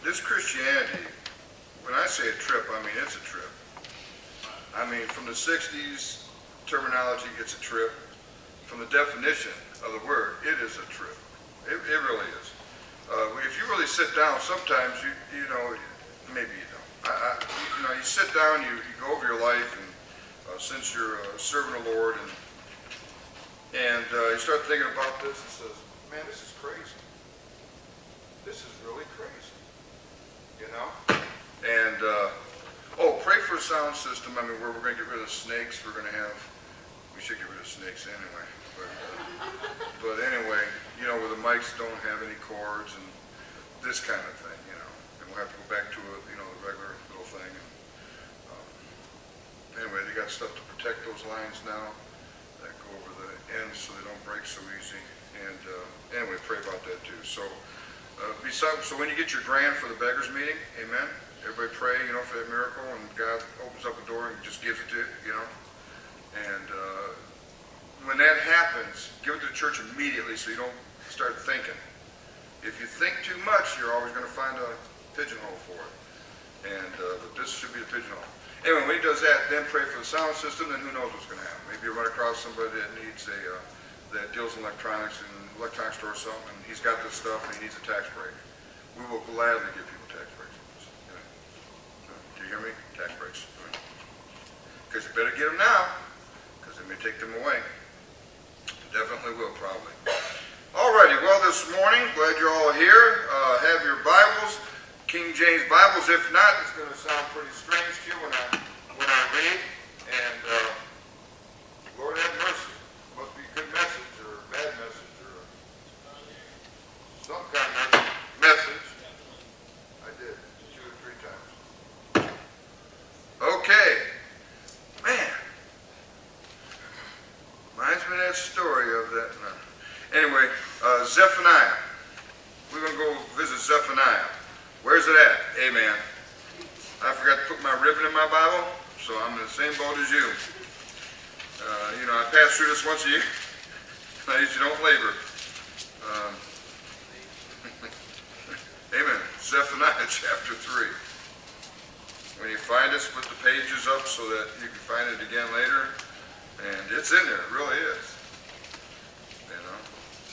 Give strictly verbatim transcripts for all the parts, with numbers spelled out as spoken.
this Christianity, when I say a trip, I mean it's a trip. I mean, from the sixties terminology, it's a trip. From the definition of the word, it is a trip. It, it really is. Uh, if you really sit down, sometimes you you know, maybe you don't. I, I, you know, you sit down, you, you go over your life, and uh, since you're uh, serving the Lord, and and uh, you start thinking about this, and says, man, this is crazy. This is really crazy. You know? And uh, oh, pray for a sound system. I mean, where we're going to get rid of snakes. We're going to have. We should get rid of snakes anyway. But, uh, but anyway, you know, where the mics don't have any cords and this kind of thing, you know. And we'll have to go back to a, you know, the regular little thing. And, um, anyway, they got stuff to protect those lines now that go over the ends so they don't break so easy. And uh, anyway, pray about that too. So, uh, besides, so when you get your grant for the beggars meeting, amen. Everybody pray, you know, for that miracle, and God opens up a door and just gives it to you, you know. And uh, when that happens, give it to the church immediately so you don't start thinking. If you think too much, you're always going to find a pigeonhole for it. And uh, but this should be a pigeonhole. Anyway, when he does that, then pray for the sound system, then who knows what's going to happen. Maybe you run across somebody that needs a, uh, that deals in electronics and electronics store or something, and he's got this stuff and he needs a tax break. We will gladly give people tax breaks. You know. So, do you hear me? Tax breaks. Because you better get them now. They may take them away. Definitely will, probably. Alrighty, well, this morning, glad you're all here. Uh, have your Bibles, King James Bibles. If not, it's going to sound pretty strange to you when I when I read. And uh, Lord have mercy. Must be a good message or a bad message or some kind of message. I did two or three times. Okay, man. Reminds me of that story of that. No. Anyway, uh, Zephaniah. We're going to go visit Zephaniah. Where's it at? Amen. I forgot to put my ribbon in my Bible, so I'm in the same boat as you. Uh, you know, I pass through this once a year. I usually don't labor. Um, amen. Zephaniah chapter three. When you find it, put the pages up so that you can find it again later. And it's in there, it really is. You know?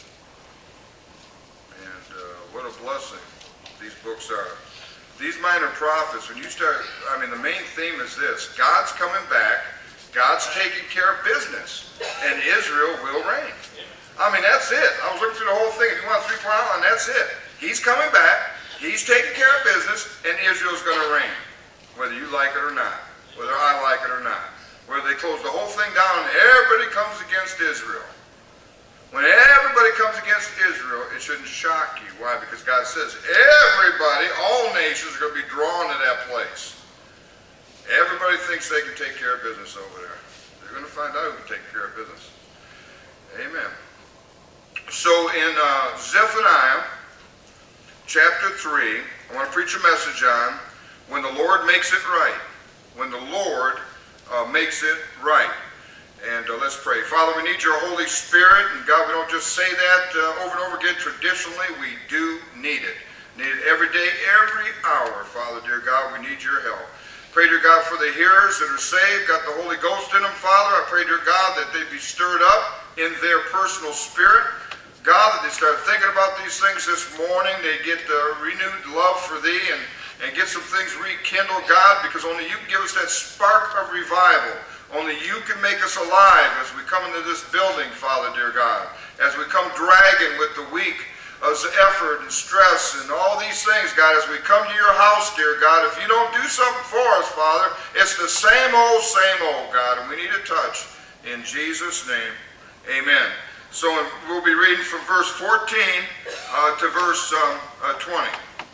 And uh, what a blessing these books are. These minor prophets, when you start, I mean, the main theme is this. God's coming back, God's taking care of business, and Israel will reign. I mean, that's it. I was looking through the whole thing. If you want a three-point outline, that's it. He's coming back, he's taking care of business, and Israel's going to reign. Whether you like it or not. Whether I like it or not. Where they close the whole thing down and everybody comes against Israel. When everybody comes against Israel, it shouldn't shock you. Why? Because God says everybody, all nations are going to be drawn to that place. Everybody thinks they can take care of business over there. They're going to find out who can take care of business. Amen. So in uh, Zephaniah chapter three, I want to preach a message on when the Lord makes it right. When the Lord Uh, makes it right. And uh, let's pray. Father, we need your Holy Spirit, and God, we don't just say that uh, over and over again. Traditionally, we do need it. Need it every day, every hour, Father, dear God. We need your help. Pray, dear God, for the hearers that are saved, got the Holy Ghost in them, Father. I pray, dear God, that they be stirred up in their personal spirit. God, that they start thinking about these things this morning. They get the renewed love for thee, and and get some things rekindled, God, because only you can give us that spark of revival. Only you can make us alive as we come into this building, Father, dear God, as we come dragging with the weak as effort and stress and all these things, God, as we come to your house, dear God. If you don't do something for us, Father, it's the same old, same old, God, and we need a touch. In Jesus' name, amen. So we'll be reading from verse fourteen uh, to verse um, uh, twenty.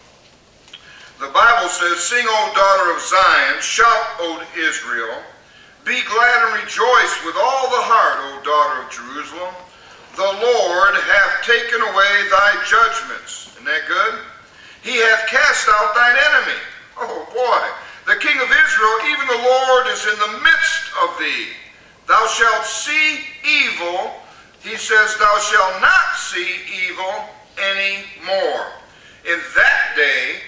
The Bible says, "Sing, O daughter of Zion, shout, O Israel. Be glad and rejoice with all the heart, O daughter of Jerusalem. The Lord hath taken away thy judgments." Isn't that good? "He hath cast out thine enemy." Oh boy. "The King of Israel, even the Lord, is in the midst of thee. Thou shalt see evil." He says, "Thou shalt not see evil any more. In that day it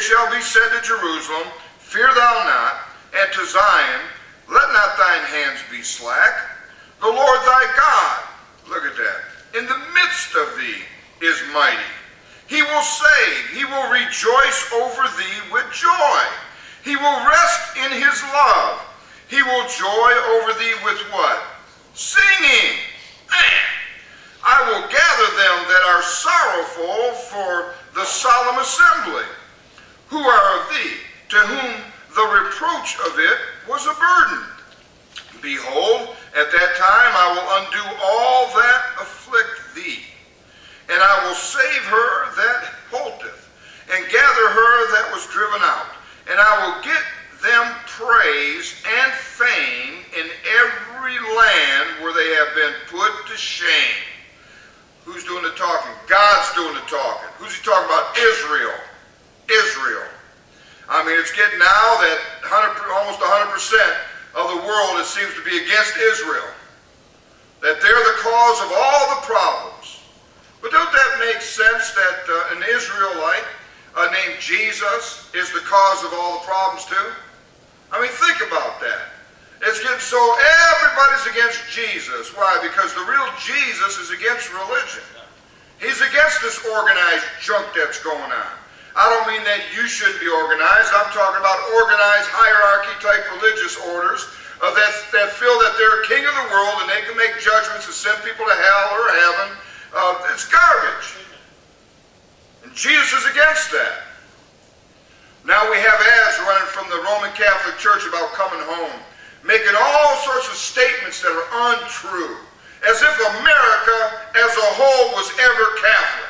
it shall be said to Jerusalem, fear thou not, and to Zion, let not thine hands be slack. The Lord thy God, look at that, in the midst of thee is mighty. He will save, he will rejoice over thee with joy. He will rest in his love. He will joy over thee with what? Singing. Man. I will gather them that are sorrowful for the solemn assembly, who are of thee, to whom the reproach of it was a burden. Behold, at that time I will undo all that afflict thee, and I will save her that halteth, and gather her that was driven out, and I will get them praise and fame in every land where they have been put to shame. Who's doing the talking? God's doing the talking. Who's he talking about? Israel. Israel. I mean, it's getting now that almost one hundred percent of the world, it seems to be against Israel. That they're the cause of all the problems. But don't that make sense that uh, an Israelite uh, named Jesus is the cause of all the problems too? I mean, think about that. It's getting so everybody's against Jesus. Why? Because the real Jesus is against religion. He's against this organized junk that's going on. I don't mean that you shouldn't be organized. I'm talking about organized hierarchy-type religious orders uh, that, that feel that they're king of the world and they can make judgments and send people to hell or heaven. Uh, it's garbage. And Jesus is against that. Now we have ads running from the Roman Catholic Church about coming home, making all sorts of statements that are untrue, as if America as a whole was ever Catholic.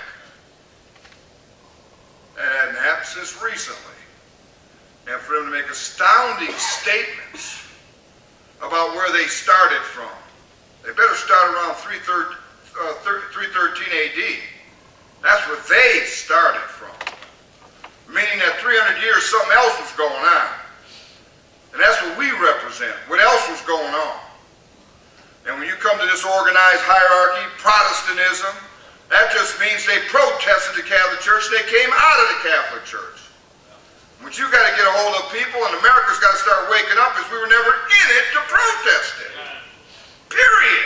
That hadn't happened since recently. And for them to make astounding statements about where they started from. They better start around three thirteen A D. That's where they started from. Meaning that three hundred years something else was going on. And that's what we represent. What else was going on? And when you come to this organized hierarchy, Protestantism, that just means they protested the Catholic Church and they came out of the Catholic Church. What you got to get a hold of people, and America's got to start waking up, is we were never in it to protest it. Period.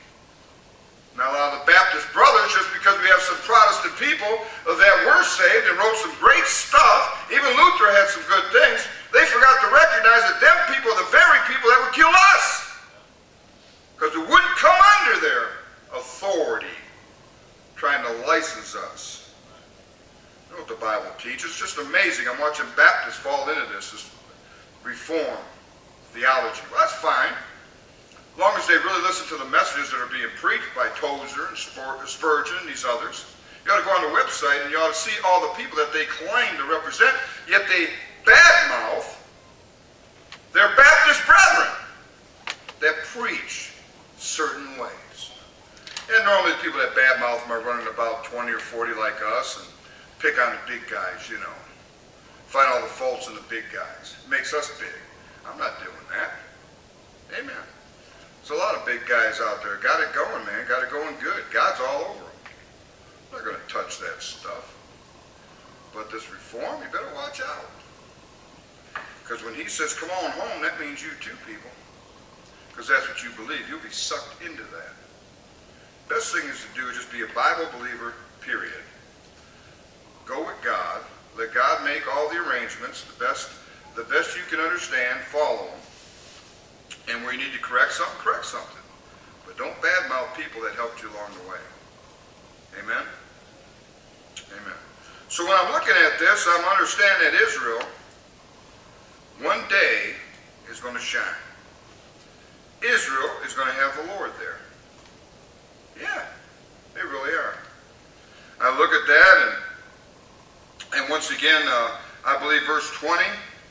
Now a lot of the Baptist brothers, just because we have some Protestant people that were saved and wrote some great stuff, even Luther had some good things, they forgot to recognize that them people are the very people that would kill us. Because we wouldn't come under their authority, trying to license us. You know what the Bible teaches? It's just amazing. I'm watching Baptists fall into this, this reform theology. Well, that's fine. As long as they really listen to the messages that are being preached by Tozer and Spurgeon and these others. You ought to go on the website and you ought to see all the people that they claim to represent, yet they badmouth their Baptist brethren that preach certain ways. And normally the people that badmouth them are running about twenty or forty like us and pick on the big guys, you know. Find all the faults in the big guys. It makes us big. I'm not doing that. Amen. There's a lot of big guys out there. Got it going, man. Got it going good. God's all over them. I'm not going to touch that stuff. But this reform, you better watch out. Because when he says, come on home, that means you too, people. Because that's what you believe. You'll be sucked into that. Best thing is to do is just be a Bible believer, period. Go with God. Let God make all the arrangements, the best, the best you can understand, follow them. And where you need to correct something, correct something. But don't badmouth people that helped you along the way. Amen? Amen. So when I'm looking at this, I'm understanding that Israel, one day, is going to shine. Israel is going to have the Lord there. Yeah, they really are. I look at that, and, and once again, uh, I believe verse twenty,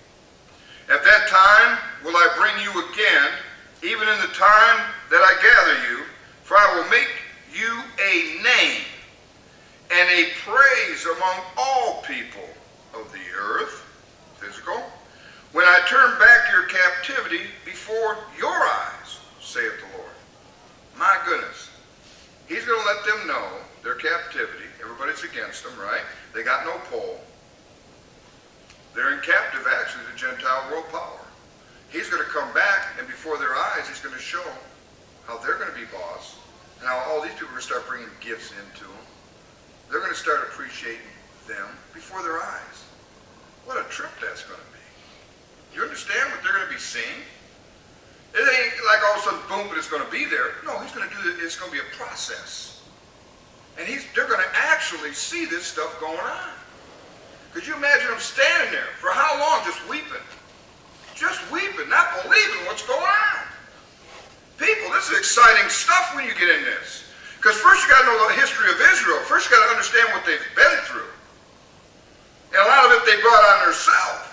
at that time will I bring you again, even in the time that I gather you, for I will make you a name and a praise among all people of the earth, physical, when I turn back your captivity before your eyes, saith the Lord. My goodness. He's going to let them know their captivity. Everybody's against them, right? They got no pole. They're in captive, actually, to Gentile world power. He's going to come back, and before their eyes, he's going to show how they're going to be boss, and how all these people are going to start bringing gifts into them. They're going to start appreciating them before their eyes. What a trip that's going to be. You understand what they're going to be seeing? It ain't like all of a sudden, boom, but it's going to be there. No, he's going to do it. It's going to be a process. And he's, they're going to actually see this stuff going on. Could you imagine them standing there for how long just weeping? Just weeping, not believing what's going on. People, this is exciting stuff when you get in this. Because first you got to know the history of Israel. First you got to understand what they've been through. And a lot of it they brought on themselves.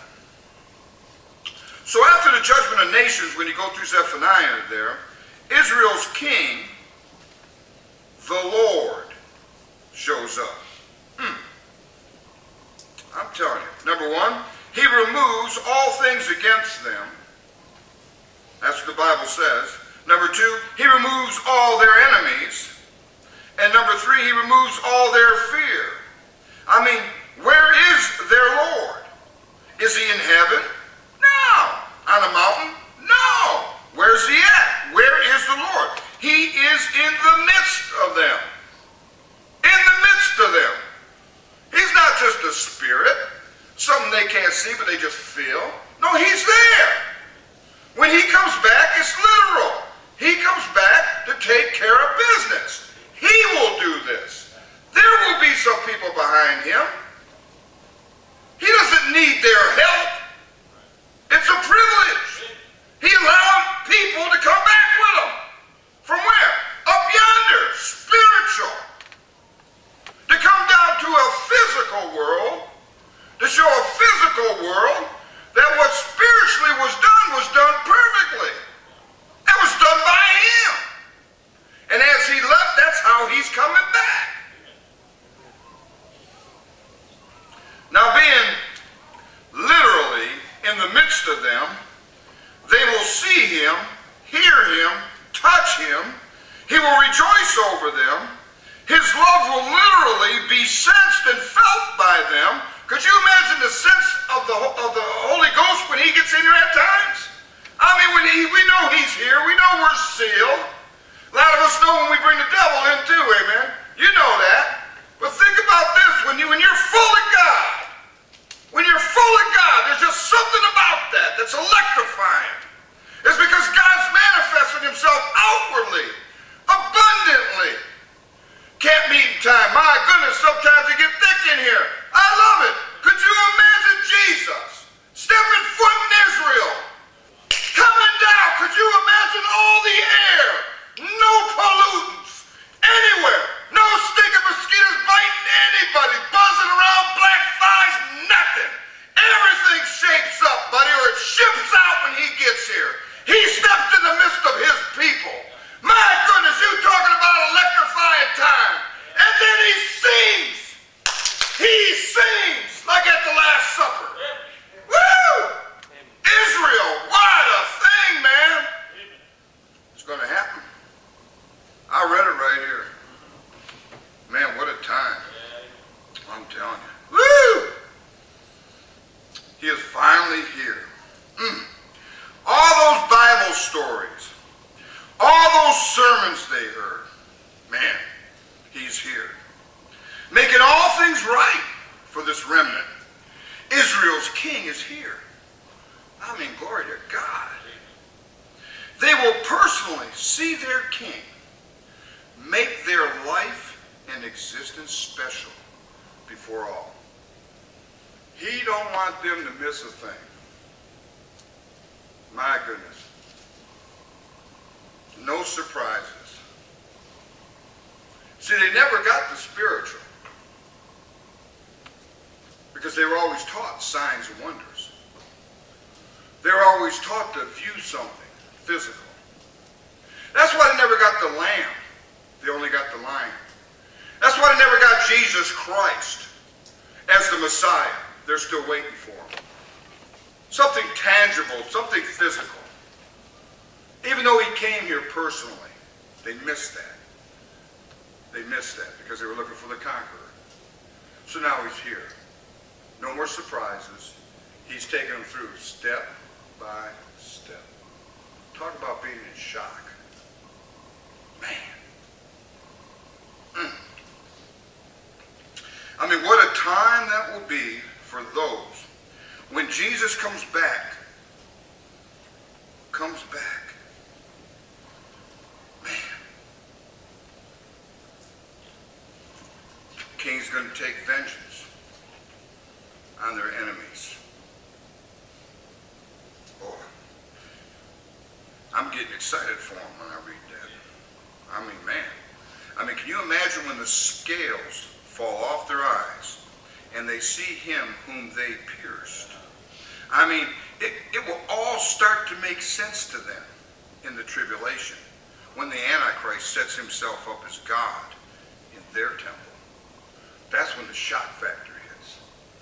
So after the judgment of nations, when you go through Zephaniah there, Israel's king, the Lord, shows up. Hmm. I'm telling you. Number one, he removes all things against them. That's what the Bible says. Number two, he removes all their enemies. And number three, he removes all their fear. I mean, where is their Lord? Is he in heaven? No. On a mountain? No. Where's he at? Where is the Lord? He is in the midst of them. In the midst of them. He's not just a spirit, something they can't see but they just feel. No, he's there. When he comes back, it's literal. He comes back to take care of business. He will do this. There will be some people behind him. He doesn't need their help. It's a privilege. He allowed people to come back with him. From where? Up yonder. Spiritual. To come down to a physical world, to show a physical world that what spiritually was done was done perfectly. That was done by him. And as he left, that's how he's coming back. Now, being literally in the midst of them, they will see him, hear him, touch him. He will rejoice over them. His love will literally be sensed and felt by them. Could you imagine the sense of the, of the Holy Ghost when he gets in here at times? I mean, when he, we know he's here. We know we're sealed. A lot of us know when we bring the devil in too, amen? You know that. But think about this. When, you, when you're full of God, when you're full of God, there's just something about that that's electrifying. It's because God's manifested himself outwardly, abundantly. Camp meeting time. My goodness, sometimes you get thick in here. I love it. Could you imagine Jesus stepping foot in Israel, coming down? Could you imagine all the air? No pollutants anywhere. No stinking mosquitoes biting anybody, buzzing around, black flies, nothing. Everything shapes up, buddy, or it ships out when he gets here. He steps in the midst of his people. My goodness, you talking about electrifying time. And then he sings. He sings like at the Last Supper. Woo! Israel, what a thing, man. It's going to happen. I read it right here. Man, what a time. I'm telling you. Woo! He is finally here. Mm. All those Bible stories, all those sermons they heard, man, he's here. Making all things right for this remnant. Israel's king is here. I mean, glory to God. They will personally see their king make their life and existence special before all. He don't want them to miss a thing. My goodness. No surprises. See, they never got the spiritual because they were always taught signs and wonders. They were always taught to view something physical. That's why they never got the lamb. They only got the lion. That's why they never got Jesus Christ as the Messiah. They're still waiting for him. Something tangible, something physical. Even though he came here personally, they missed that. They missed that because they were looking for the conqueror. So now he's here. No more surprises. He's taken them through step by step. Talk about being in shock. Man. Mm. I mean, what a time that will be for those when Jesus comes back. Comes back. Man. King's going to take vengeance on their enemies. Boy, I'm getting excited for them when I read that. I mean, man. I mean, can you imagine when the scales fall off their eyes and they see him whom they pierced? I mean, it, it will all start to make sense to them in the tribulation when the Antichrist sets himself up as God in their temple. That's when the shock factor hits.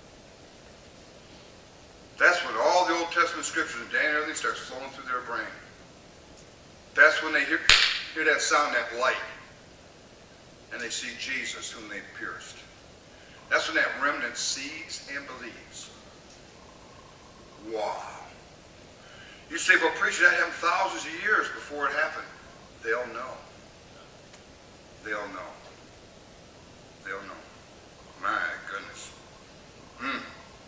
That's when all the Old Testament scriptures and Daniel and everything starts flowing through their brain. That's when they hear, hear that sound, that light, and they see Jesus whom they pierced. That's when that remnant sees and believes. Wow. You say, well, preacher, that happened thousands of years before it happened. They'll know. They'll know. They'll know. My goodness. Hmm.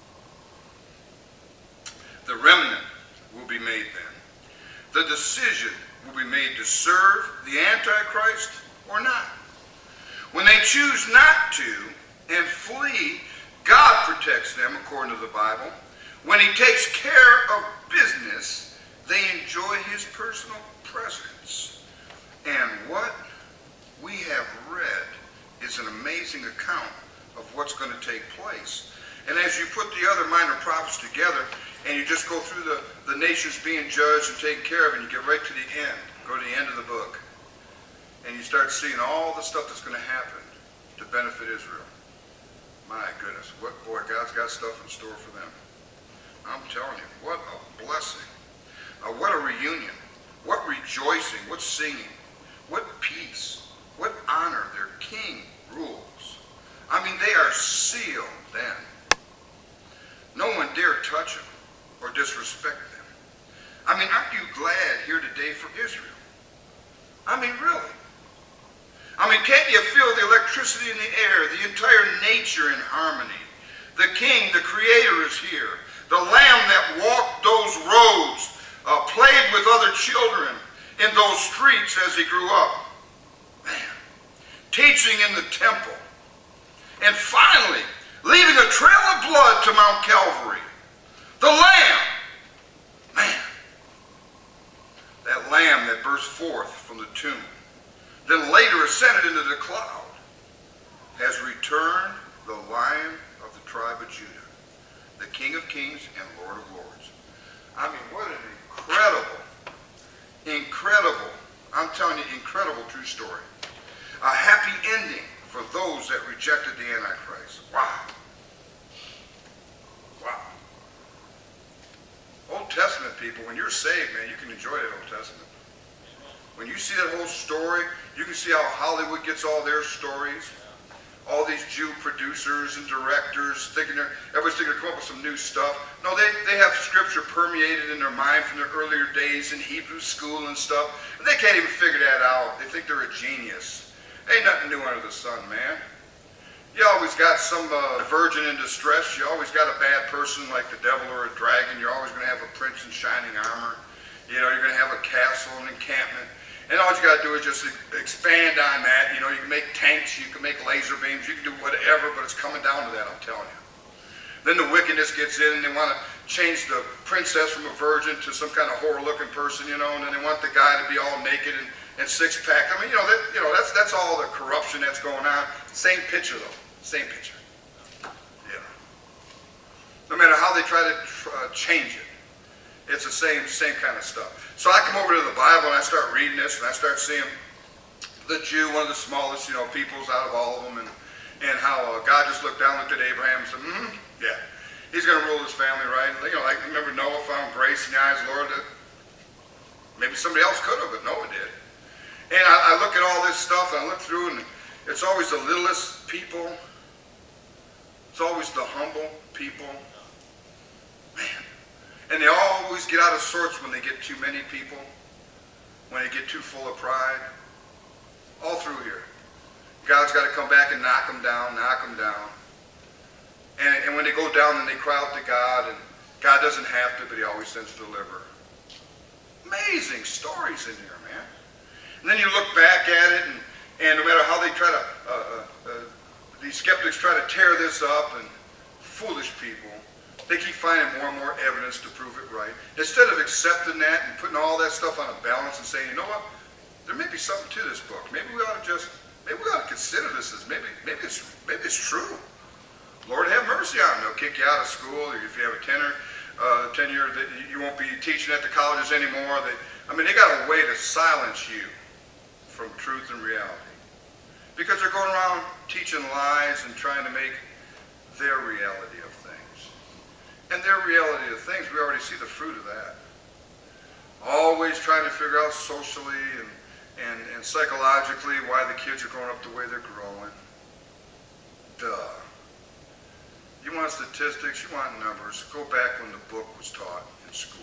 The remnant will be made then. The decision will be made to serve the Antichrist or not. When they choose not to and flee, God protects them, according to the Bible. When he takes care of business, they enjoy his personal presence. And what we have read is an amazing account of what's going to take place. And as you put the other minor prophets together, and you just go through the, the nations being judged and taken care of, and you get right to the end, go to the end of the book, and you start seeing all the stuff that's going to happen to benefit Israel. My goodness, what, boy, God's got stuff in store for them. I'm telling you, what a blessing. Uh, what a reunion. What rejoicing. What singing. What peace. What honor. Their king rules. I mean, they are sealed then. No one dare touch them or disrespect them. I mean, aren't you glad here today for Israel? I mean, really. I mean, can't you feel the electricity in the air, the entire nature in harmony? The King, the Creator is here. The Lamb that walked those roads, uh, played with other children in those streets as he grew up. Man. Teaching in the temple. And finally, leaving a trail of blood to Mount Calvary. The Lamb. Man. That Lamb that burst forth from the tomb, then later ascended into the cloud, has returned the Lion of the tribe of Judah, the King of Kings and Lord of Lords. I mean, what an incredible, incredible, I'm telling you, incredible true story. A happy ending for those that rejected the Antichrist. Wow. Wow. Old Testament people, when you're saved, man, you can enjoy that Old Testament. When you see that whole story, you can see how Hollywood gets all their stories. All these Jew producers and directors thinking they're, everybody's thinking they're coming up with some new stuff. No, they, they have scripture permeated in their mind from their earlier days in Hebrew school and stuff. And they can't even figure that out. They think they're a genius. Ain't nothing new under the sun, man. You always got some uh, virgin in distress. You always got a bad person like the devil or a dragon. You're always going to have a prince in shining armor. You know, you're going to have a castle and encampment. And all you got to do is just expand on that. You know, you can make tanks, you can make laser beams, you can do whatever, but it's coming down to that, I'm telling you. Then the wickedness gets in, and they want to change the princess from a virgin to some kind of whore-looking person, you know, and then they want the guy to be all naked and, and six-pack. I mean, you know, that, you know, that's that's all the corruption that's going on. Same picture, though. Same picture. Yeah. No matter how they try to uh, change it, it's the same same kind of stuff. So I come over to the Bible and I start reading this and I start seeing the Jew, one of the smallest, you know, peoples out of all of them, and, and how uh, God just looked down, looked at Abraham and said, mm, yeah, he's going to rule his family, right? You know, like, remember Noah found grace in the eyes of the Lord? That maybe somebody else could have, but Noah did. And I, I look at all this stuff and I look through, and it's always the littlest people. It's always the humble people. Man. And they always get out of sorts when they get too many people, when they get too full of pride. All through here. God's got to come back and knock them down, knock them down. And, and when they go down, then they cry out to God, and God doesn't have to, but he always sends to deliver. Amazing stories in here, man. And then you look back at it, and, and no matter how they try to, uh, uh, uh, these skeptics try to tear this up, and foolish people, they keep finding more and more evidence to prove it right. Instead of accepting that and putting all that stuff on a balance and saying, you know what, there may be something to this book. Maybe we ought to just, maybe we ought to consider this as maybe, maybe it's, maybe it's true. Lord have mercy on them. They'll kick you out of school, or if you have a tenure, uh, tenure that you won't be teaching at the colleges anymore. They, I mean, they got a way to silence you from truth and reality, because they're going around teaching lies and trying to make their reality of things. And their reality of things, we already see the fruit of that. Always trying to figure out socially and, and, and psychologically why the kids are growing up the way they're growing. Duh. You want statistics, you want numbers, go back when the book was taught in school.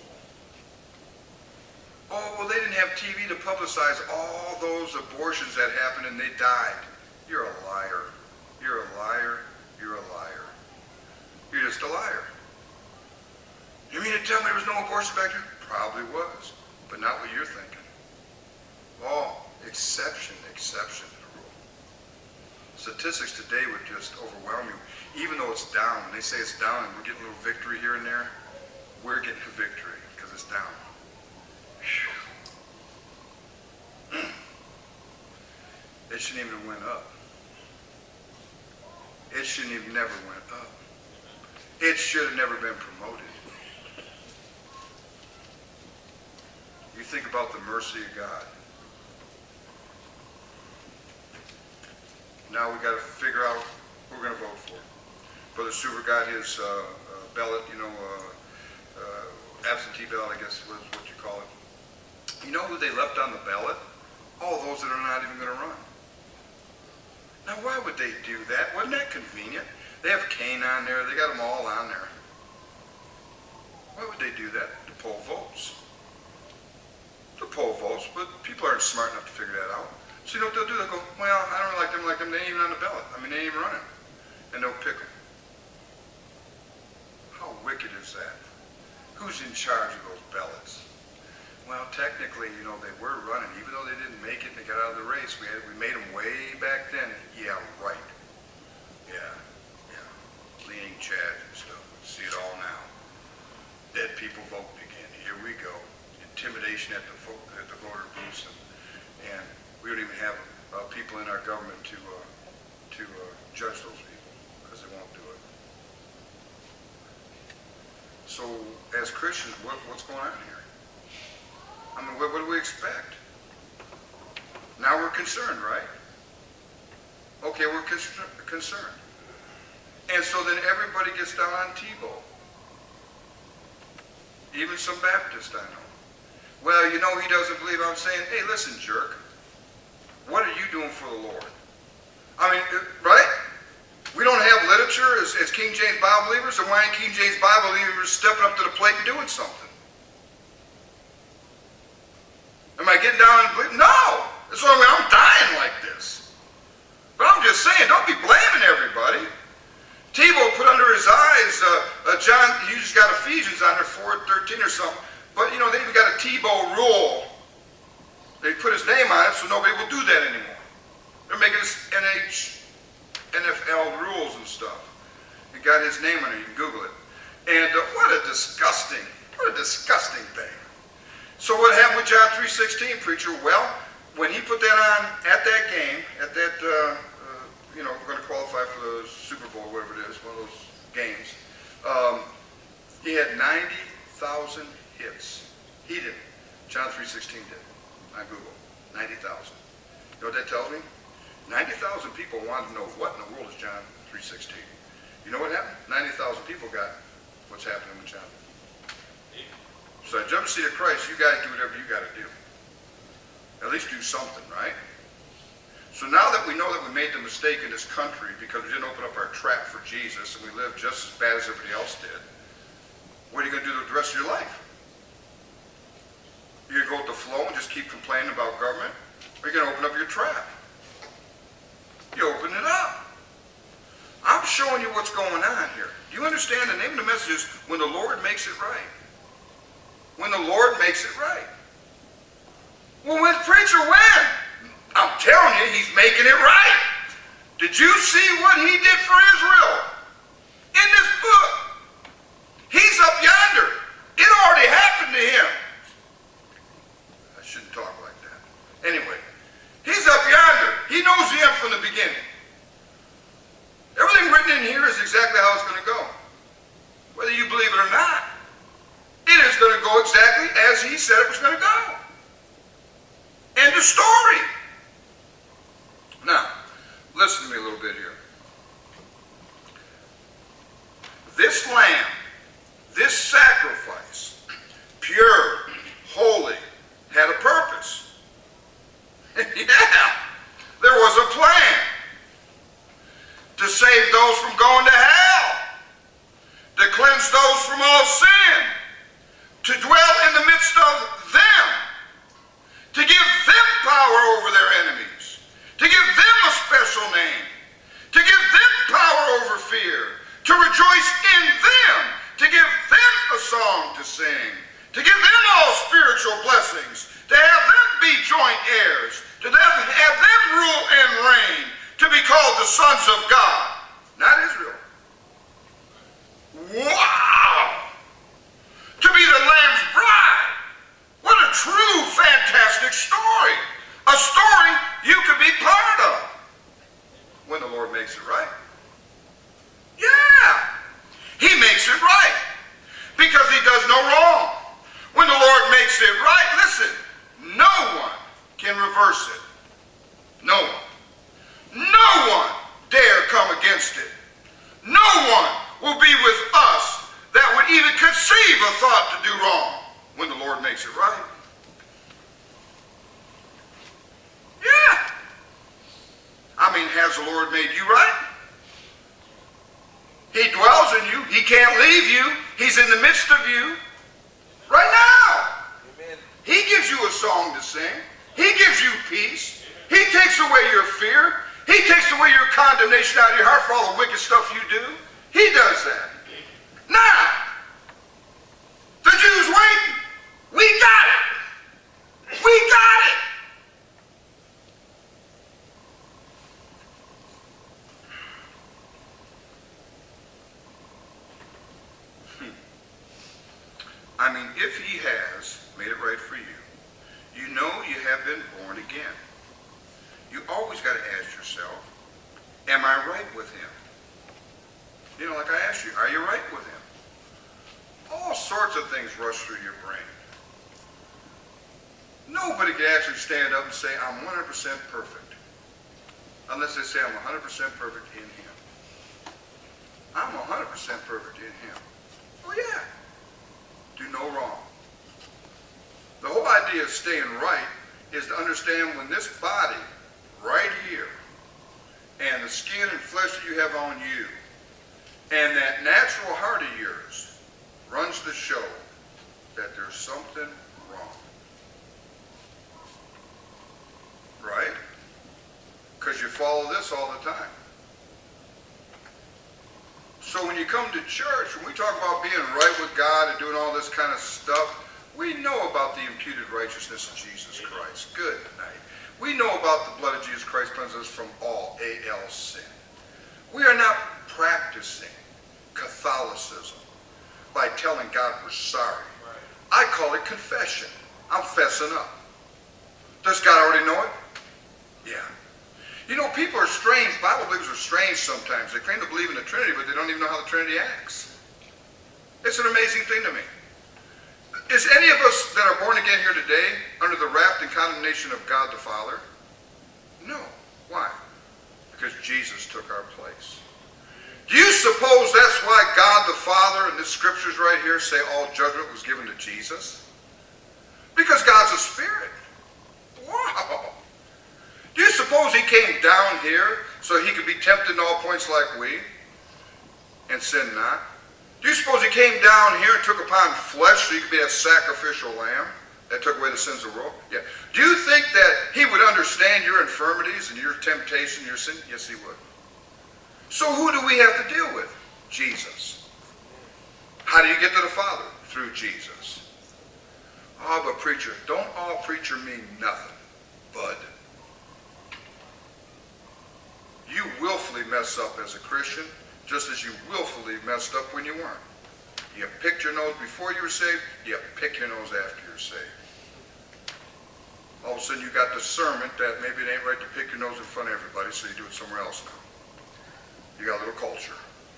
Oh, well, they didn't have T V to publicize all those abortions that happened and they died. You're a liar. You're a liar. You're a liar. You're just a liar. You mean to tell me there was no abortion back then? Probably was, but not what you're thinking. Oh, exception, exception to the rule. Statistics today would just overwhelm you. Even though it's down, and they say it's down and we're getting a little victory here and there, we're getting a victory because it's down. It shouldn't even went up. It shouldn't even never went up. It should have never been promoted. You think about the mercy of God. Now we got to figure out who we're going to vote for. Brother Suver got his uh, uh, ballot, you know, uh, uh, absentee ballot, I guess was what you call it. You know who they left on the ballot? All those that are not even going to run. Now, why would they do that? Wasn't that convenient? They have Kane on there. They got them all on there. Why would they do that? To poll votes. To poll votes, but people aren't smart enough to figure that out. So you know what they'll do? They'll go, well, I don't like them like them. They ain't even on the ballot. I mean, they ain't even running. And they'll pick them. How wicked is that? Who's in charge of those ballots? Well, technically, you know, they were running. Even though they didn't make it and they got out of the race, we had we made them way back then. Yeah, right. Yeah, yeah. Leaning Chad and stuff. See it all now. Dead people voting again. Here we go. Intimidation at the, vote, at the voter booths. And, and we don't even have uh, people in our government to, uh, to uh, judge those people because they won't do it. So, as Christians, what, what's going on here? I mean, what, what do we expect? Now we're concerned, right? Okay, we're con concerned. And so then everybody gets down on Tebow. Even some Baptists I know. Well, you know he doesn't believe. I'm saying, hey, listen, jerk. What are you doing for the Lord? I mean, right? We don't have literature as, as King James Bible believers, and why ain't King James Bible believers stepping up to the plate and doing something? Am I getting down and bleeding? No! That's why I'm dying like this. But I'm just saying, don't be blaming everybody. Tebow put under his eyes, uh, uh, John, you just got Ephesians on there, four thirteen or something. But, you know, they even got a Tebow rule. They put his name on it, so nobody will do that anymore. They're making this N H, N F L rules and stuff. It got his name on it, you can Google it. And uh, what a disgusting, what a disgusting thing. So what happened with John three sixteen, preacher? Well, when he put that on at that game, at that, uh, uh, you know, we're going to qualify for the Super Bowl, whatever it is, one of those games, um, he had ninety thousand hits. He didn't. John three sixteen did. On Google. ninety thousand. You know what that tells me? ninety thousand people wanted to know what in the world is John three sixteen. You know what happened? ninety thousand people got what's happening with John. So at Judgment Seat of Christ, you guys do whatever you got to do. At least do something, right? So now that we know that we made the mistake in this country because we didn't open up our trap for Jesus and we lived just as bad as everybody else did, what are you going to do the rest of your life? You're going to go with the flow and just keep complaining about government? Or are you going to open up your trap? You open it up. I'm showing you what's going on here. Do you understand? The name of the message is when the Lord makes it right. When the Lord makes it right. Well, when preacher, when? I'm telling you, he's making it right. Did you see what he did for Israel? In this book. He's up yonder. It already happened to him. I shouldn't talk like that. Anyway, he's up yonder. He knows the end from the beginning. Everything written in here is exactly how it's going to go. Whether you believe it or not, it is going to go exactly as he said it was going to go. End of story. Now, listen to me a little bit here. This lamb, this sacrifice, pure, holy, had a purpose. Yeah, there was a plan to save those from going to hell, to cleanse those from all sin, to dwell in the midst of them, to give them power over their enemies, to give them a special name, to give them power over fear, to rejoice in them, to give them a song to sing, to give them all spiritual blessings, to have them be joint heirs, to have them rule and reign, to be called the sons of God, not Israel. Wow! To be the Lamb's bride. What a true, fantastic story. A story you could be part of when the Lord makes it right. Yeah, he makes it right because he does no wrong. When the Lord makes it right, listen, no one can reverse it. No one. No one dare come against it. No one will be with us that would even conceive a thought to do wrong when the Lord makes it right. Yeah. I mean, has the Lord made you right? He dwells in you. He can't leave you. He's in the midst of you right now. Amen. He gives you a song to sing. He gives you peace. He takes away your fear. He takes away your condemnation out of your heart for all the wicked stuff you do. He does that. Now, the Jews waiting. We got it. We got it. Hmm. I mean, if he has made it right for you, you know you have been born again. You always got to ask yourself, am I right with him? You know, like I asked you, are you right with him? All sorts of things rush through your brain. Nobody can actually stand up and say, I'm one hundred percent perfect. Unless they say I'm one hundred percent perfect in him. I'm one hundred percent perfect in him. Oh yeah. Do no wrong. The whole idea of staying right is to understand when this body right here and the skin and flesh that you have on you and that natural heart of yours runs the show that there's something wrong. Right? Because you follow this all the time. So when you come to church, when we talk about being right with God and doing all this kind of stuff, we know about the imputed righteousness of Jesus Christ. Good night. We know about the blood of Jesus Christ cleanses us from all A L sin. We are not practicing Catholicism by telling God we're sorry. I call it confession. I'm fessing up. Does God already know it? Yeah. You know, people are strange. Bible believers are strange sometimes. They claim to believe in the Trinity, but they don't even know how the Trinity acts. It's an amazing thing to me. Is any of us that are born again here today under the wrath and condemnation of God the Father? No. Why? Because Jesus took our place. Do you suppose that's why God the Father in the scriptures right here say all judgment was given to Jesus? Because God's a spirit. Wow. Do you suppose he came down here so he could be tempted in all points like we and sin not? Do Do you suppose he came down here and took upon flesh so you could be that sacrificial lamb that took away the sins of the world? Yeah. Do you think that he would understand your infirmities and your temptation, your sin? Yes, he would. So who do we have to deal with? Jesus. How do you get to the Father? Through Jesus. Oh, but preacher, don't all preacher mean nothing, bud. You willfully mess up as a Christian, just as you willfully messed up when you weren't. You picked your nose before you were saved, you pick your nose after you're saved. All of a sudden you got discernment that maybe it ain't right to pick your nose in front of everybody, so you do it somewhere else now. You got a little culture.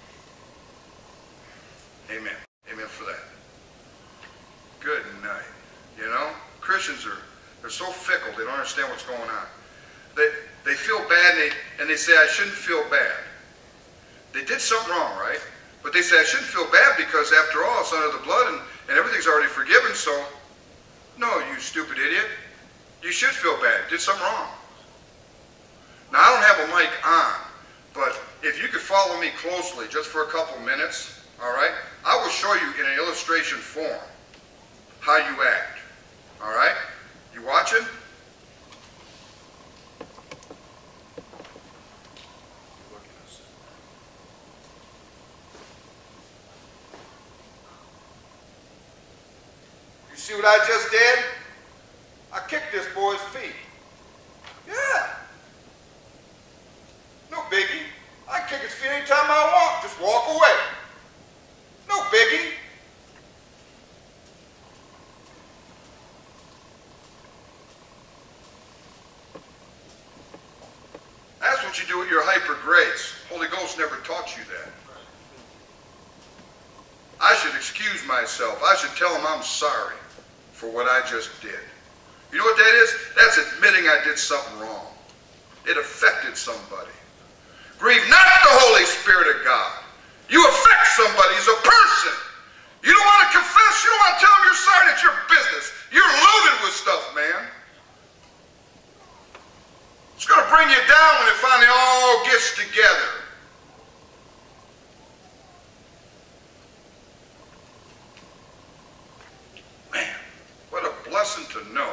Amen. Amen for that. Good night. You know, Christians are they're so fickle, they don't understand what's going on. They they feel bad and they, and they say, I shouldn't feel bad. They did something wrong, right? But they say, I shouldn't feel bad because after all, it's under the blood and, and everything's already forgiven, so no, you stupid idiot. You should feel bad. Did something wrong. Now, I don't have a mic on, but if you could follow me closely just for a couple minutes, all right, I will show you in an illustration form how you act. All right? You watching? You see what I just did? I kicked this boy's feet. Yeah. No biggie. I can kick his feet anytime I want. Just walk away. No biggie. That's what you do with your hyper grace. Holy Ghost never taught you that. I should excuse myself. I should tell him I'm sorry for what I just did. You know what that is? That's admitting I did something wrong. It affected somebody. Grieve not the Holy Spirit of God. You affect somebody as a person. You don't want to confess. You don't want to tell them you're sorry. It's your business. You're loaded with stuff, man. It's going to bring you down when it finally all gets together. Man, what a blessing to know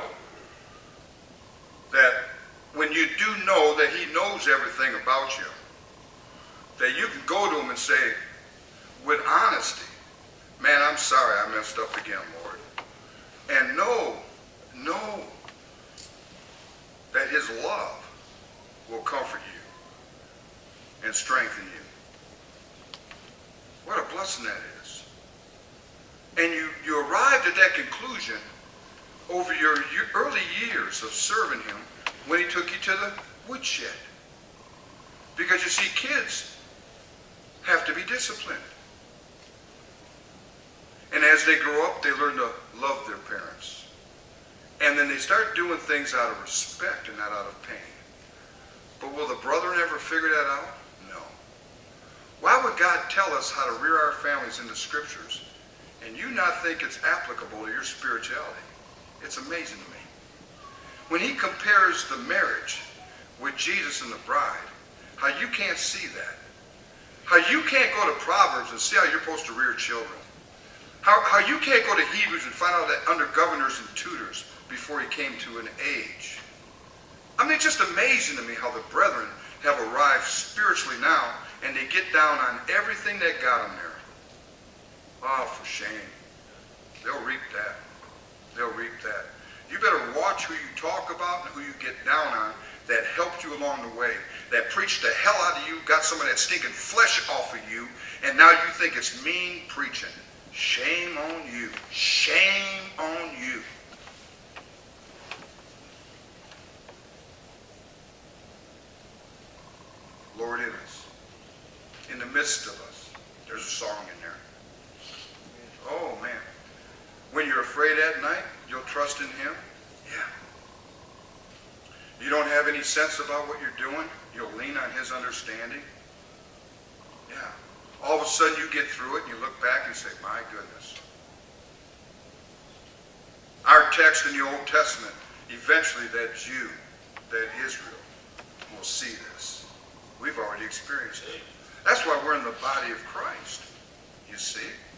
that when you do know that he knows everything about you, that you can go to him and say, with honesty, man, I'm sorry I messed up again, Lord. And know, know that his love will comfort you and strengthen you. What a blessing that is. And you, you arrived at that conclusion over your early years of serving him when he took you to the woodshed. Because you see, kids have to be disciplined. And as they grow up, they learn to love their parents. And then they start doing things out of respect and not out of pain. But will the brethren ever figure that out? No. Why would God tell us how to rear our families in the scriptures and you not think it's applicable to your spirituality? It's amazing to me. When he compares the marriage with Jesus and the bride, how you can't see that. How you can't go to Proverbs and see how you're supposed to rear children. How, how you can't go to Hebrews and find out that under governors and tutors before he came to an age. I mean, it's just amazing to me how the brethren have arrived spiritually now and they get down on everything that got them there. Oh, for shame. They'll reap that. They'll reap that. You better watch who you talk about and who you get down on that helped you along the way, that preached the hell out of you, got some of that stinking flesh off of you, and now you think it's mean preaching. Shame on you. Shame on you. Lord in us, in the midst of us. There's a song in there. Oh, man. When you're afraid at night, you'll trust in him? Yeah. You don't have any sense about what you're doing? You'll lean on his understanding? Yeah. All of a sudden you get through it and you look back and say, my goodness. Our text in the Old Testament, eventually that Jew, that Israel, will see this. We've already experienced it. That's why we're in the body of Christ, you see.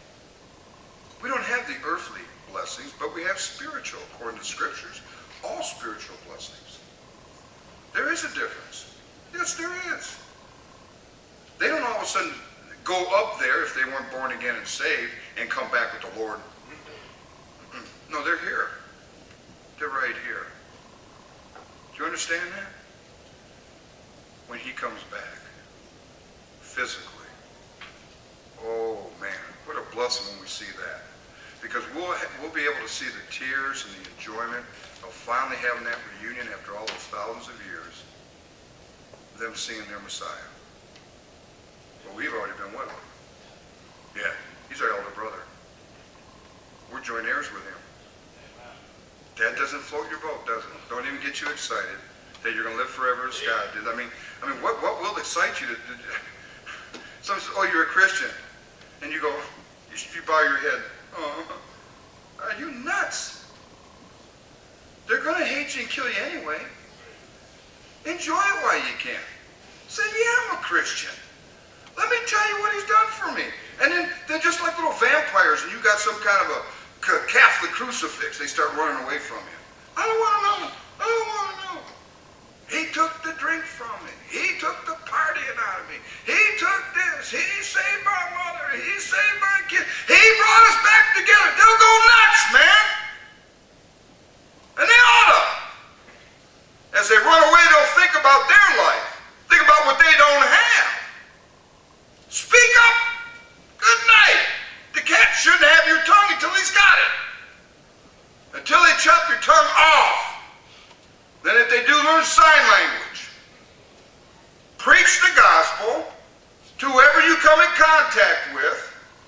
have the earthly blessings, but we have spiritual, according to scriptures. All spiritual blessings. There is a difference. Yes, there is. They don't all of a sudden go up there if they weren't born again and saved and come back with the Lord. No, they're here. They're right here. Do you understand that? When he comes back, physically. Oh, man, what a blessing when we see that. Because we'll, we'll be able to see the tears and the enjoyment of finally having that reunion after all those thousands of years, them seeing their Messiah. Well, we've already been with him. Yeah, he's our elder brother. We're joint heirs with him. That doesn't float your boat, does it? Don't even get you excited that you're going to live forever as God did. I mean, I mean, what, what will excite you? To, to, someone says, oh, you're a Christian. And you go, you, you bow your head. Oh, are you nuts? They're going to hate you and kill you anyway. Enjoy it while you can. Say, yeah, I'm a Christian. Let me tell you what he's done for me. And then they're just like little vampires, and you got some kind of a Catholic crucifix. They start running away from you. I don't want to know. I don't want to know. He took the drink from me. He took the partying out of me. He took this. He saved my mother. He saved my kid. He brought us back together. They'll go nuts, man. And they ought to. As they run away, they'll think about their life. Think about what they don't have. Speak up. Good night. The cat shouldn't have your tongue until he's got it. Until they chop your tongue off. Then if they do, learn sign language. Preach the gospel to whoever you come in contact with.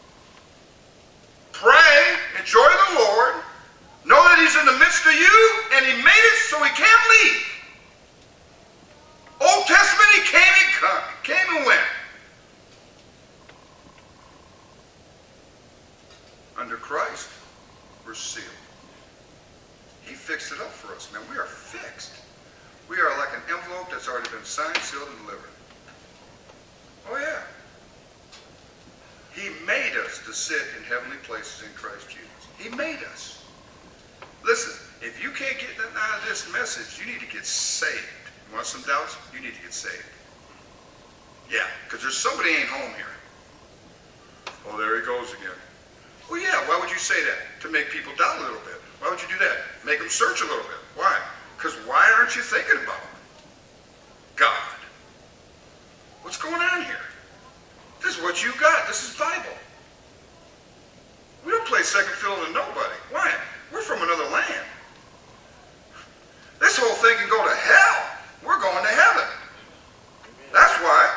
Pray. Enjoy the Lord. Know that he's in the midst of you, and he made it so he can't leave. Old Testament, he came and come, came and went. Under Christ, we're sealed. He fixed it up for us, man. We are fixed. We are like an envelope that's already been signed, sealed, and delivered. Oh, yeah. He made us to sit in heavenly places in Christ Jesus. He made us. Listen, if you can't get nothing out of this message, you need to get saved. You want some doubts? You need to get saved. Yeah, because there's somebody ain't home here. Oh, there he goes again. Well, yeah, why would you say that? To make people doubt a little bit. Why would you do that? Make them search a little bit. Why? Because why aren't you thinking about God? What's going on here? This is what you got. This is Bible. We don't play second fiddle to nobody. Why? We're from another land. This whole thing can go to hell. We're going to heaven. That's why.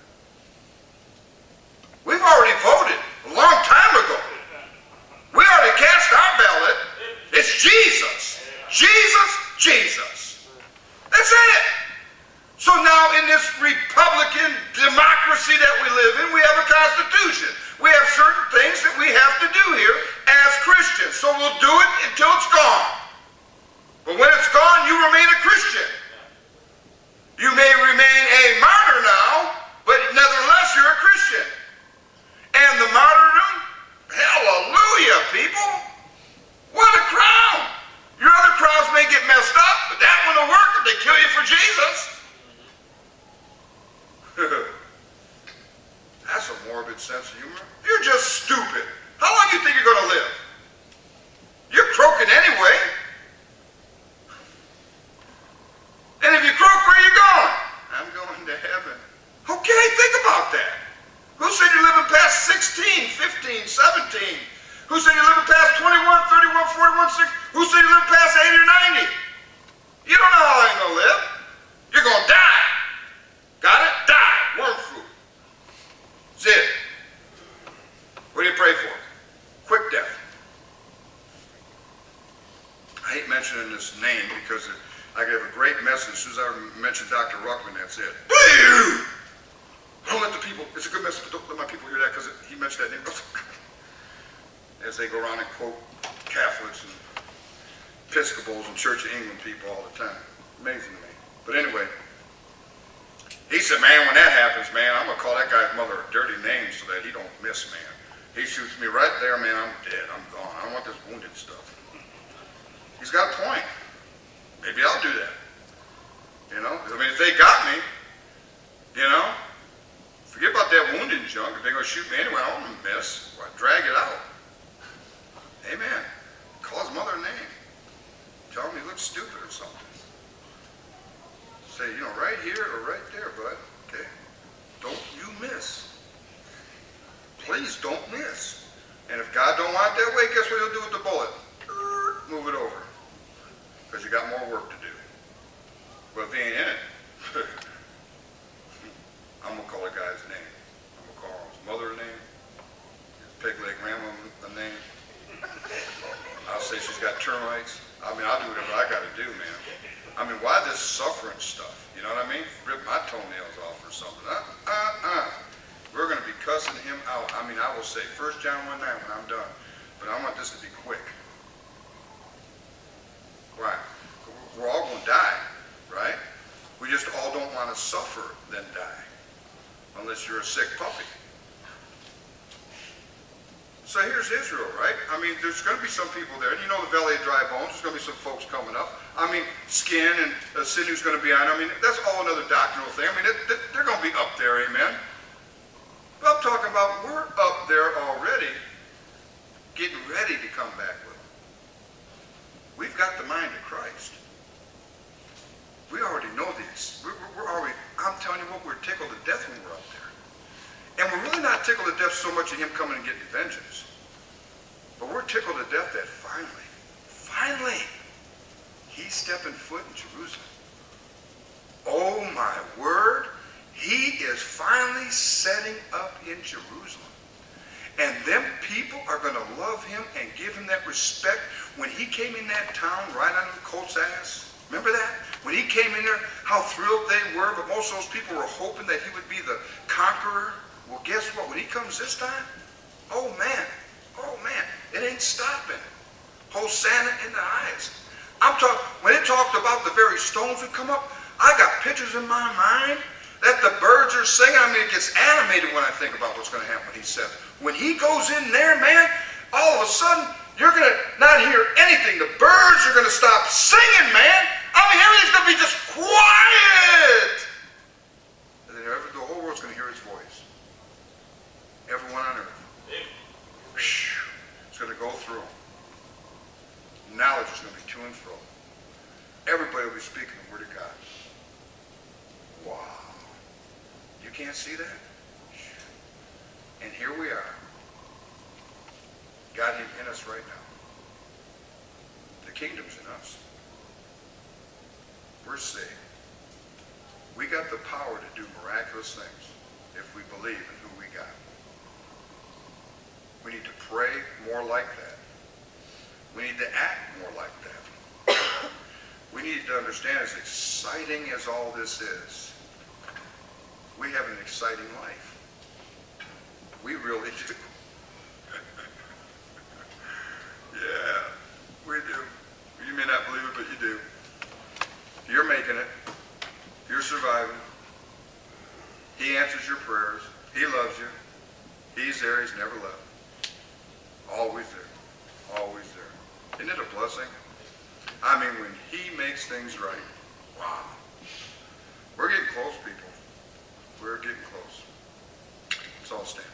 We've already voted a long time ago. We already cast our ballot. It's Jesus. Jesus, Jesus. That's it. So now in this Republican democracy that we live in, we have a constitution. We have certain things that we have to do here as Christians. So we'll do it until it's gone. But when it's gone, you remain a Christian. You may remain a martyr now, but nevertheless you're a Christian. And the martyrdom, hallelujah, people. What a crown. Your other crowns may get messed up, but that one will work if they kill you for Jesus. That's a morbid sense of humor. You're just stupid. How long do you think you're going to live? You're croaking anyway. And if you croak, where are you going? I'm going to heaven. Okay, think about that. Who said you're living past sixteen, fifteen, seventeen? Who said you're living past twenty-one, thirty-one, forty-one, sixty? Who said you're living past eighty or ninety? You don't know how long you're going to live. You're going to die. Got it? Die. Worm fruit. That's it. What do you pray for? Quick death. I hate mentioning this name because it, I could have a great message. As soon as I mention Doctor Ruckman, that's it. Don't let the people, it's a good message, but don't let my people hear that because he mentioned that name. As they go around and quote Catholics and Episcopals and Church of England people all the time. Amazing to me. But anyway, he said, man, when that happens, man, I'm going to call that guy's mother a dirty name so that he don't miss, man. He shoots me right there, man, I'm dead, I'm gone. I don't want this wounded stuff. He's got a point. Maybe I'll do that. You know, I mean, if they got me, you know, forget about that wounded junk. If they're going to shoot me anyway, I don't want to miss. Well, drag it out. Amen. Call his mother a name. Tell him he looks stupid or something. Say, you know, right here or right there, bud. Okay? Don't you miss. Please don't miss. And if God don't want it that way, guess what he'll do with the bullet? Move it over. Because you got more work to do. But if he ain't in it, I'm going to call a guy's name. I'm going to call his mother a name, his peg-leg grandma a name. I'll say she's got termites. I mean, I'll do whatever I got to do, man. I mean, why this suffering stuff? You know what I mean? Rip my toenails off or something. Uh, uh, uh. We're going to be cussing him out. I mean, I will say First John one nine when I'm done. But I want this to be quick. Why? We're all going to die, right? We just all don't want to suffer then die. Unless you're a sick puppy. So here's Israel, right? I mean, there's going to be some people there. And you know the Valley of Dry Bones. There's going to be some folks coming up. I mean, skin and uh, sinew's going to be on. I mean, that's all another doctrinal thing. I mean, it, it, they're going to be up there, amen? But I'm talking about we're up there already, getting ready to come back with him. We've got the mind of Christ. We already know this. We're, we're already, I'm telling you what, we're tickled to death when we're up there. And we're really not tickled to death so much of him coming and getting vengeance. But we're tickled to death that finally, finally, he's stepping foot in Jerusalem. Oh my word, he is finally setting up in Jerusalem. And them people are going to love him and give him that respect. When he came in that town right on the colt's ass, remember that? When he came in there, how thrilled they were, but most of those people were hoping that he would be the conqueror. Well, guess what? When he comes this time, oh man, oh man, it ain't stopping. Hosanna in the highest. I'm talking, when it talked about the very stones that come up, I got pictures in my mind that the birds are singing. I mean, it gets animated when I think about what's going to happen when he says, when he goes in there, man, all of a sudden, you're going to not hear anything. The birds are going to stop singing, man. I mean, everything's going to be just quiet. And then every, the whole world's going to hear his voice. Everyone on earth. It's going to go through. Knowledge is going to be to and fro. Everybody will be speaking the word of God. Wow. You can't see that? And here we are. God in us right now. The kingdom's in us. We're saved. We got the power to do miraculous things if we believe in who we got. We need to pray more like that. We need to act more like that. We need to understand, as exciting as all this is, we have an exciting life. We really do. Yeah, we do. You may not believe it, but you do. You're making it. You're surviving. He answers your prayers. He loves you. He's there. He's never left. Always there. Always there. Isn't it a blessing? I mean, when he makes things right. Wow. We're getting close, people. We're getting close. Let's all stand.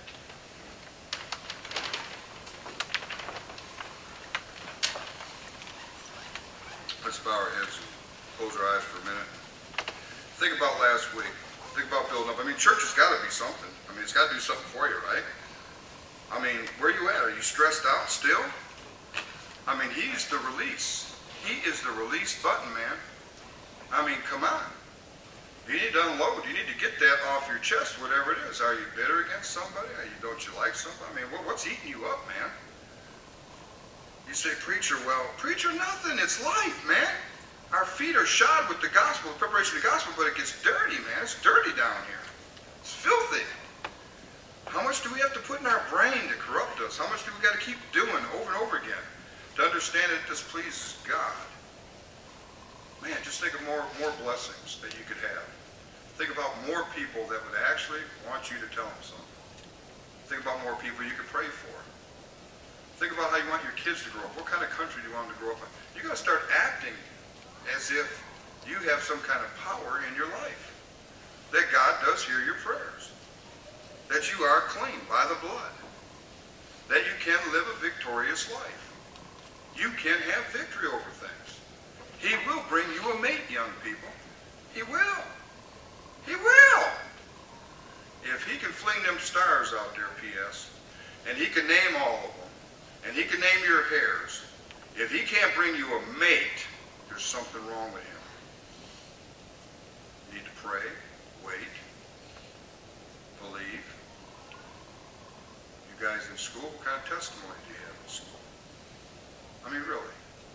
Let's bow our heads and close our eyes for a minute. Think about last week. Think about building up. I mean, church has got to be something. I mean, it's got to do something for you, right? I mean, where are you at? Are you stressed out still? I mean, he's the release. He is the release button, man. I mean, come on. You need to unload. You need to get that off your chest, whatever it is. Are you bitter against somebody? Are you, don't you like somebody? I mean, what, what's eating you up, man? You say, preacher, well, preacher, nothing. It's life, man. Our feet are shod with the gospel, the preparation of the gospel, but it gets dirty, man. It's dirty down here. It's filthy. How much do we have to put in our brain to corrupt us? How much do we got to keep doing over and over again to understand it displeases God? Man, just think of more, more blessings that you could have. Think about more people that would actually want you to tell them something. Think about more people you could pray for. Think about how you want your kids to grow up. What kind of country do you want them to grow up in? You got to start acting as if you have some kind of power in your life. That God does hear your prayers. That you are clean by the blood. That you can live a victorious life. You can have victory over things. He will bring you a mate, young people. He will. He will. If he can fling them stars out there, P S, and he can name all of them, and he can name your hairs, if he can't bring you a mate, there's something wrong with him. You need to pray, wait, believe. You guys in school, what kind of testimony do you have in school? I mean, really.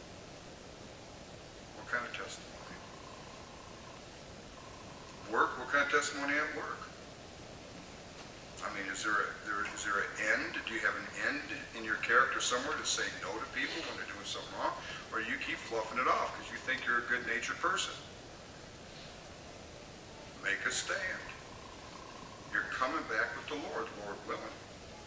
What kind of testimony? Work, what kind of testimony at work? I mean, is there, a, there, is there an end? Do you have an end in your character somewhere to say no to people when they're doing something wrong? Or do you keep fluffing it off because you think you're a good-natured person? Make a stand. You're coming back with the Lord, Lord willing.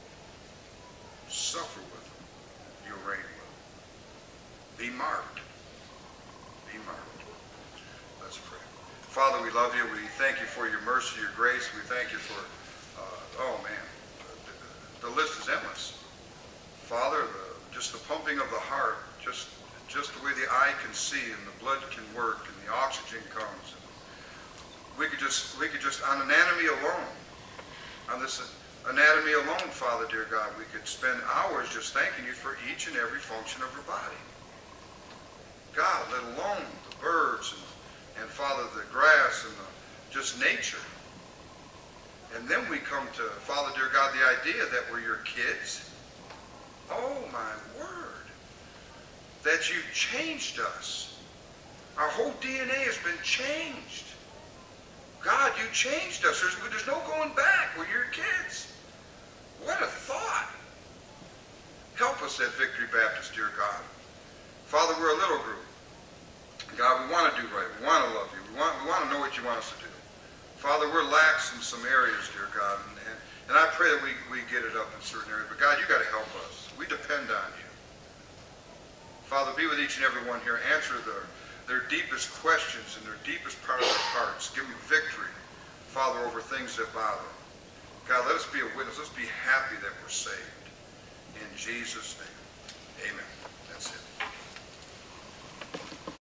Suffer with him. You reign with him. Be marked. Be marked. Let's pray. Father, we love you. We thank you for your mercy, your grace. We thank you for oh man, the, the list is endless. Father, the, just the pumping of the heart, just just the way the eye can see and the blood can work and the oxygen comes. And we could just we could just on anatomy alone, on this anatomy alone, Father, dear God, we could spend hours just thanking you for each and every function of our body. God, let alone the birds and, and Father, the grass and the, just nature. And then we come to, Father, dear God, the idea that we're your kids. Oh, my word. That you changed us. Our whole D N A has been changed. God, you changed us. There's, there's no going back. We're your kids. What a thought. Help us at Victory Baptist, dear God. Father, we're a little group. God, we want to do right. We want to love you. We want, we want to know what you want us to do. Father, we're lax in some areas, dear God, and, and, and I pray that we, we get it up in certain areas. But God, you got to help us. We depend on you. Father, be with each and every one here. Answer their, their deepest questions and their deepest part of their hearts. Give them victory, Father, over things that bother them. God, let us be a witness. Let's be happy that we're saved. In Jesus' name, amen.